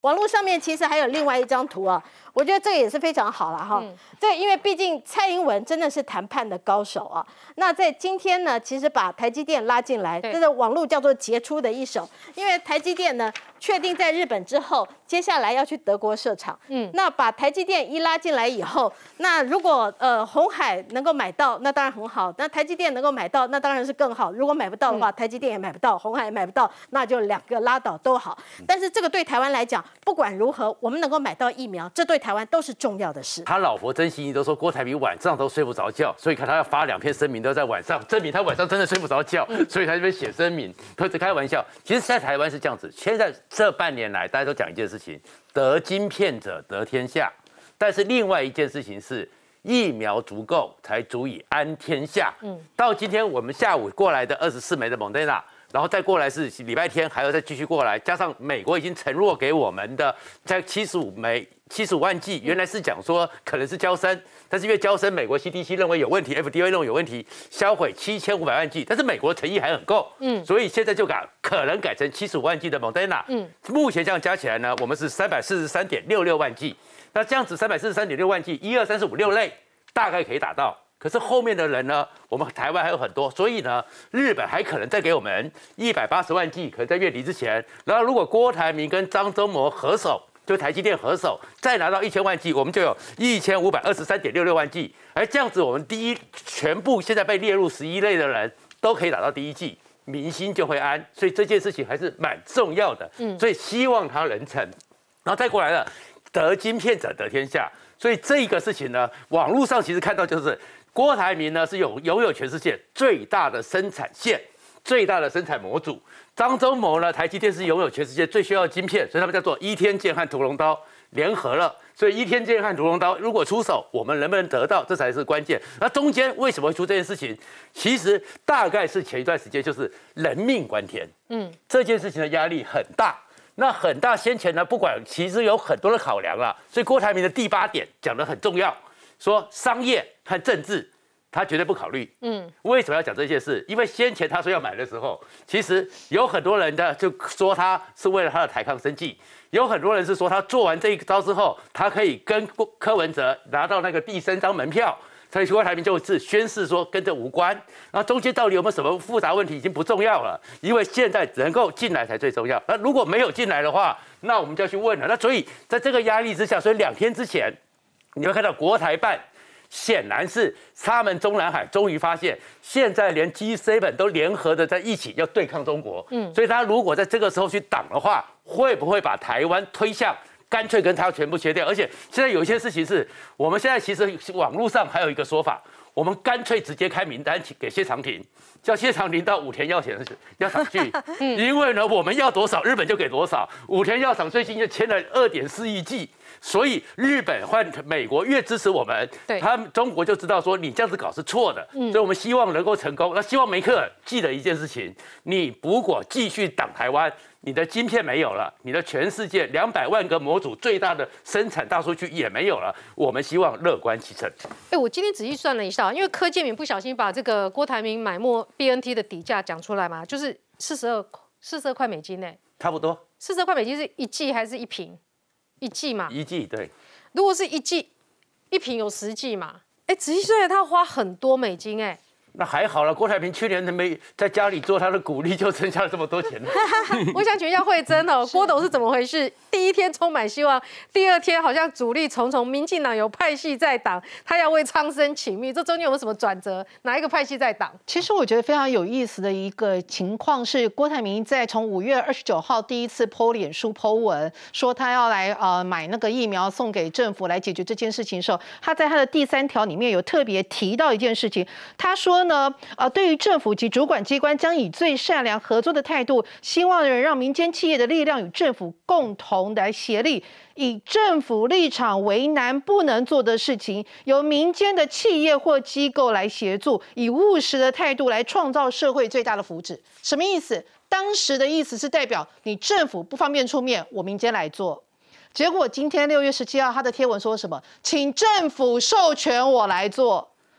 网络上面其实还有另外一张图啊，我觉得这个也是非常好了哈。这因为毕竟蔡英文真的是谈判的高手啊。那在今天呢，其实把台积电拉进来，这个网络叫做杰出的一手，因为台积电呢确定在日本之后，接下来要去德国设厂。那把台积电一拉进来以后，那如果鸿海能够买到，那当然很好；那台积电能够买到，那当然是更好。如果买不到的话，台积电也买不到，鸿海也买不到，那就两个拉倒都好。但是这个对台湾来讲，不管如何，我们能够买到疫苗，这对台湾都是重要的事。 他老婆曾心怡都说郭台铭晚上都睡不着觉，所以看他要发2篇声明都在晚上，证明他晚上真的睡不着觉，所以他这边写声明，都是开玩笑。其实在台湾是这样子，现在这半年来大家都讲一件事情：得晶片者得天下。但是另外一件事情是，疫苗足够才足以安天下。到今天我们下午过来的24枚的Moderna。然后再过来是礼拜天还要再继续过来，加上美国已经承诺给我们的在75万剂，原来是讲说可能是交生，但是因为交生美国 CDC 认为有问题 ，FDA 认为有问题，销毁7500万剂，但是美国的诚意还很够，所以现在就可能改成75万剂的 Moderna，目前这样加起来呢，我们是343.66万剂，那这样子343.6万剂，1、2、3、4、5、6类大概可以打到。可是后面的人呢？我们台湾还有很多，所以呢，日本还可能再给我们180万剂，可能在月底之前。然后如果郭台铭跟张忠谋合手，就台积电合手，再拿到1000万剂，我们就有1523.66万剂。而这样子，我们全部现在被列入11类的人都可以打到第1剂，民心就会安。所以这件事情还是蛮重要的。所以希望他能成。然后再过来了，得晶片者得天下。所以这个事情呢，网络上其实看到就是。郭台铭呢是拥有全世界最大的生产线、最大的生产模组。张忠谋呢，台积电是拥有全世界最需要的晶片，所以他们叫做倚天剑和屠龙刀联合了。所以倚天剑和屠龙刀如果出手，我们能不能得到，这才是关键。那中间为什么会出这件事情？其实大概是前一段时间就是人命关天，这件事情的压力很大。那很大，先前呢不管，其实有很多的考量啦。所以郭台铭的第8点讲得很重要。说商业和政治，他绝对不考虑。为什么要讲这件事？因为先前他说要买的时候，其实有很多人就说他是为了他的台抗生技，有很多人是说他做完这一招之后，他可以跟柯文哲拿到那个第3张门票。所以郭台铭就是宣示说跟这无关，然后中间到底有没有什么复杂问题已经不重要了，因为现在能够进来才最重要。那如果没有进来的话，那我们就要去问了。那所以在这个压力之下，所以2天之前。你会看到国台办显然是他们中南海终于发现，现在连 G7 都联合的在一起要对抗中国。所以他如果在这个时候去挡的话，会不会把台湾推向干脆跟他全部切掉？而且现在有一些事情是我们现在其实网络上还有一个说法，我们干脆直接开名单给谢长廷，叫谢长廷到武田药厂去，因为呢我们要多少日本就给多少。武田药厂最近就签了2.4亿剂。所以日本或美国越支持我们，他们中国就知道说你这样子搞是错的，所以我们希望能够成功。那希望梅克尔记得一件事情：你如果继续挡台湾，你的晶片没有了，你的全世界200万个模组最大的生产大数据也没有了。我们希望乐观其成。 我今天仔细算了一下，因为柯建铭不小心把这个郭台铭买BNT 的底价讲出来嘛，就是42块美金呢， 差不多。 42块美金是1剂还是1瓶？1剂嘛 ，1剂对。 如果是1剂，1瓶有10剂嘛，仔细算来他要花很多美金那还好了，郭台铭去年没在家里做他的股利，就剩下了这么多钱。 我想请教慧珍郭董是怎么回事？第1天充满希望，第2天好像阻力重重，民进党有派系在挡，他要为苍生请命，这中间有没有什么转折？哪一个派系在挡？ 其实我觉得非常有意思的一个情况是，郭台铭在从5月29号第一次 po 脸书 po 文，说他要来买那个疫苗送给政府来解决这件事情的时候，他在他的第3条里面有特别提到一件事情，他说呢，对于政府及主管机关将以最善良合作的态度，希望能让民间企业的力量与政府共同来协力，以政府立场为难不能做的事情，由民间的企业或机构来协助，以务实的态度来创造社会最大的福祉。什么意思？当时的意思是代表你政府不方便出面，我民间来做。结果今天6月17号，他的贴文说什么？请政府授权我来做。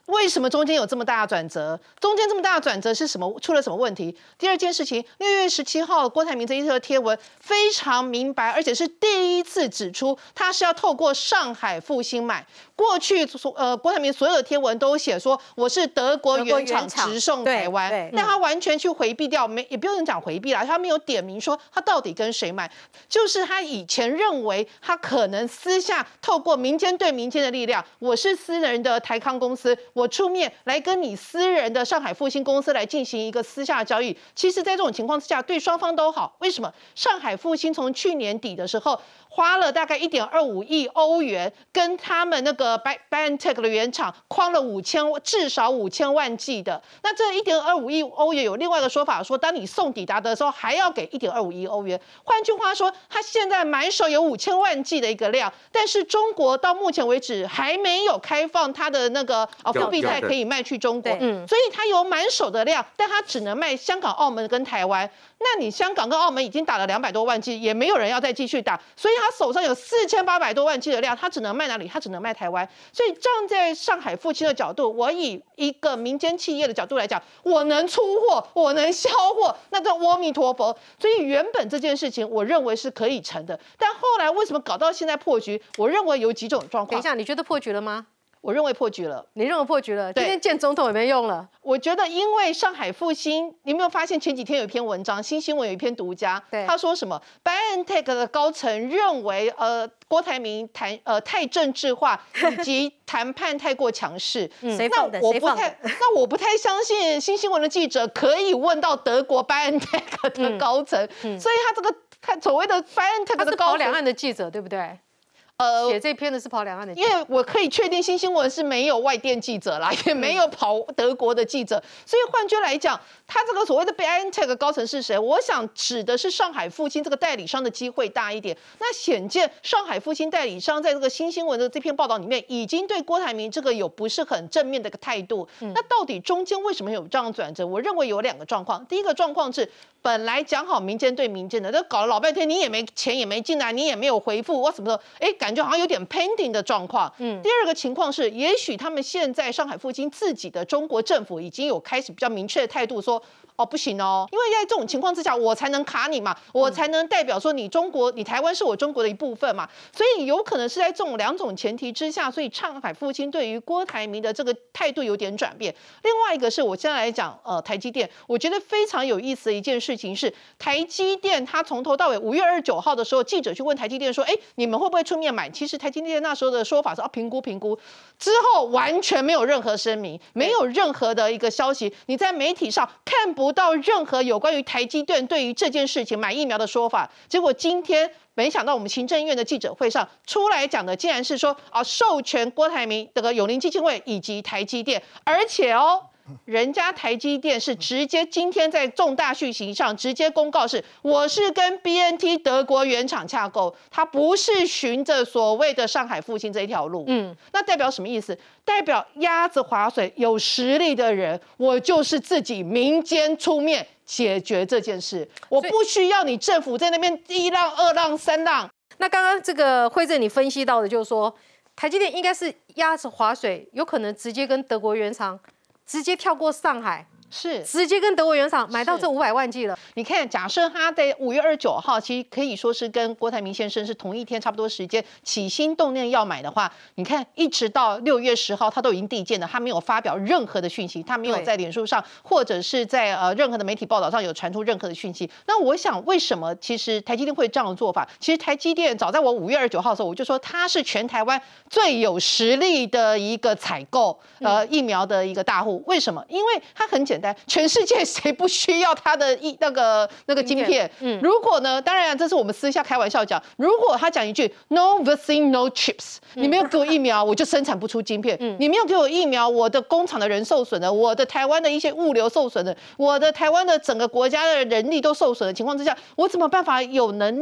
为什么中间有这么大的转折？中间这么大的转折是什么？出了什么问题？第二件事情，6月17号郭台铭这一则贴文非常明白，而且是第一次指出他是要透过上海复兴买。过去郭台铭所有的贴文都写说我是德国原厂直送台湾，但他完全去回避掉，也不用讲回避啦，他没有点名说他到底跟谁买，就是他以前认为他可能私下透过民间对民间的力量，我是私人的台康公司，我出面来跟你私人的上海复兴公司来进行一个私下交易。其实，在这种情况之下，对双方都好。为什么？上海复兴从去年底的时候花了大概1.25亿欧元，跟他们那个 BioNTech 的原厂框了至少5000万剂的。那这1.25亿欧元有另外一个说法，说当你送抵达的时候还要给1.25亿欧元。换句话说，他现在满手有5000万剂的一个量，但是中国到目前为止还没有开放它的那个复必泰可以卖去中国，所以他有满手的量，但他只能卖香港、澳门跟台湾。那你香港跟澳门已经打了200多万剂，也没有人要再继续打，所以他手上有4800多万剂的量，他只能卖哪里？他只能卖台湾。所以站在上海复兴的角度，我以一个民间企业的角度来讲，我能出货，我能销货，那这阿弥陀佛。所以原本这件事情，我认为是可以成的，但后来为什么搞到现在破局？我认为有几种状况。 等一下，你觉得破局了吗？ 我认为破局了。 你认为破局了？今天见总统也没用了。 我觉得，因为上海复兴，你有没有发现前几天有一篇文章，新新闻有一篇独家，他说什么 ？BioNTech 的高层认为，郭台铭太政治化，以及谈判太过强势。 谁放的？谁放的？ 那我不太相信新新闻的记者可以问到德国 BioNTech 的高层，所以他这个所谓的 BioNTech 的高层，他是跑两岸的记者，对不对？写这篇的是跑两岸的记者， 因为我可以确定新新闻是没有外电记者啦，也没有跑德国的记者，所以换句来讲，他这个所谓的 BioNTech 高层是谁？我想指的是上海复兴这个代理商的机会大一点。那显见上海复兴代理商在这个新新闻的这篇报道里面，已经对郭台铭这个有不是很正面的一个态度。那到底中间为什么有这样转折？我认为有2个状况。第一个状况是，本来讲好民间对民间的，都搞了老半天，你也没钱也没进来，你也没有回复，我什么时候感觉好像有点 pending 的状况。第二个情况是，也许他们现在上海复兴自己的中国政府已经有开始比较明确的态度说，不行哦，因为在这种情况之下，我才能卡你嘛，我才能代表说你台湾是我中国的一部分嘛，所以有可能是在这种2种前提之下，所以上海复兴对于郭台铭的这个态度有点转变。另外一个是我现在来讲，台积电，我觉得非常有意思的一件事情是，台积电它从头到尾5月29号的时候，记者去问台积电说，你们会不会出面买？其实台积电那时候的说法是评估，之后完全没有任何声明，没有任何的一个消息，你在媒体上看不到任何有关于台积电对于这件事情买疫苗的说法。结果今天没想到我们行政院的记者会上出来讲的，竟然是说授权郭台铭这个永龄基金会以及台积电，而且人家台积电是直接今天在重大讯息上直接公告是，我是跟 BNT 德国原厂洽购，他不是循着所谓的上海复兴这一条路。那代表什么意思？代表鸭子划水，有实力的人，我就是自己民间出面解决这件事，我不需要你政府在那边1浪、2浪、3浪。 那刚刚这个惠政你分析到的就是说，台积电应该是鸭子划水，有可能直接跟德国原厂直接跳过上海，是直接跟德国原厂买到这500万剂了。 你看，假设他在5月29号，其实可以说是跟郭台铭先生是同一天差不多时间起心动念要买的话，你看一直到6月10号，他都已经递件了，他没有发表任何的讯息，他没有在脸书上或者是在任何的媒体报道上有传出任何的讯息。那我想，为什么其实台积电会这样的做法？其实台积电早在我5月29号的时候，我就说它是全台湾最有实力的一个采购疫苗的一个大户。为什么？因为它很简单，全世界谁不需要它的那个晶片？如果呢，当然这是我们私下开玩笑讲，如果他讲一句 No vaccine, no chips， 你没有给我疫苗，我就生产不出晶片。你没有给我疫苗，我的工厂的人受损了，我的台湾的一些物流受损了，我的台湾的整个国家的人力都受损的情况之下，我怎么办法有能力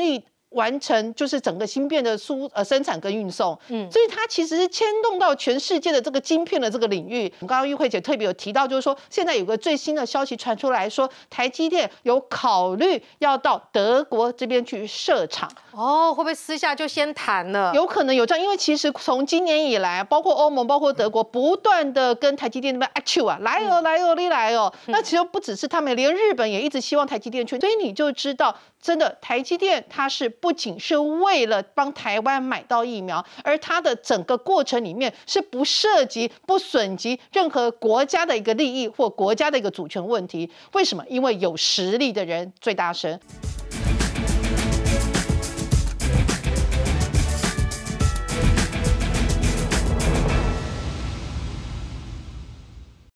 完成就是整个芯片的生产跟运送，所以它其实是牵动到全世界的这个晶片的这个领域。刚刚玉慧姐特别有提到，就是说现在有个最新的消息传出来说，台积电有考虑要到德国这边去设厂。 哦，会不会私下就先谈了？ 有可能有这样，因为其实从今年以来，包括欧盟、包括德国，不断的跟台积电那边啊，来哦，来哦，你来哦。那其实不只是他们，连日本也一直希望台积电去，所以你就知道，真的台积电它是不仅是为了帮台湾买到疫苗，而它的整个过程里面是不涉及、不损及任何国家的一个利益或国家的一个主权问题。为什么？因为有实力的人最大声。